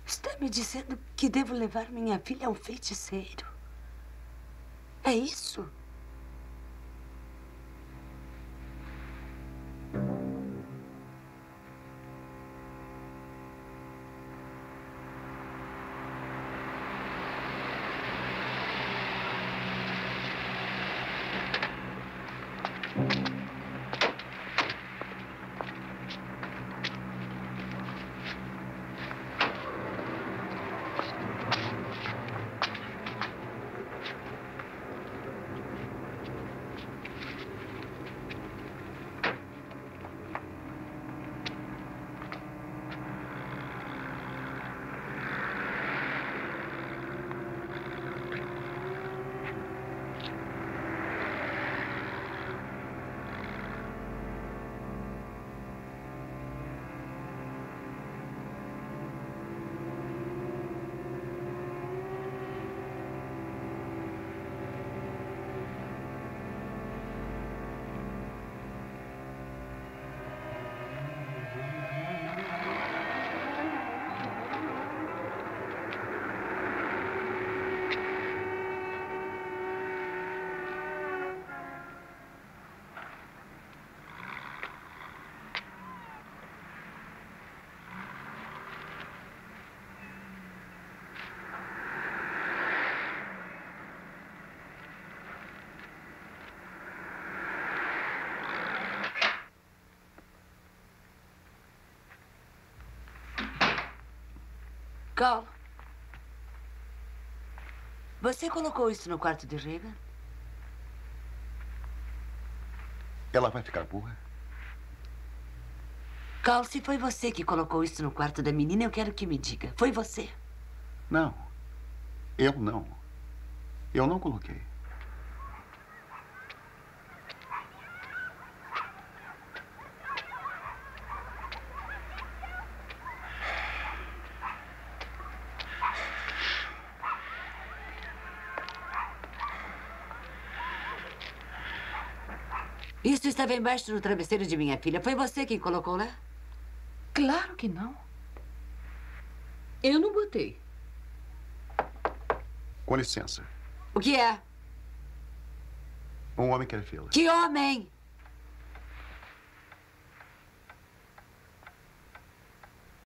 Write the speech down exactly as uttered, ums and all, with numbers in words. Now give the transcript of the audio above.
Está me dizendo que devo levar minha filha a um feiticeiro? É isso? Cal, você colocou isso no quarto de Regan? Ela vai ficar burra? Cal, se foi você que colocou isso no quarto da menina, eu quero que me diga. Foi você? Não. Eu não. Eu não coloquei. Isso estava embaixo do travesseiro de minha filha. Foi você quem colocou lá? Claro que não. Eu não botei. Com licença. O que é? Um homem quer vê-la. Que homem?